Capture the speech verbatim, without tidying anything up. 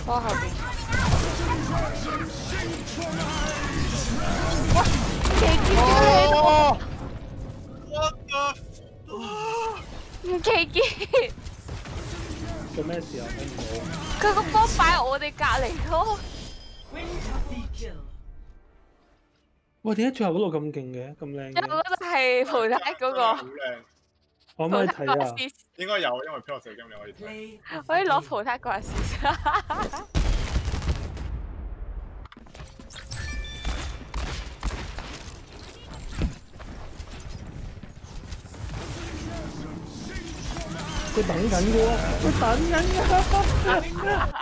我後邊。哇！奇傑喺度。What the？ 唔奇傑。 做咩事啊？睇唔到。 佢個波擺我哋隔離咯。 喂，點解最後嗰度咁勁嘅？咁靚嘅？ 最後嗰度係葡泰嗰個。 好靚。 可唔可以睇啊？ 應該有，因為 P 四 game 你可以睇。 可以攞葡泰過嚟試下。 佢等緊嘅喎，佢等緊嘅。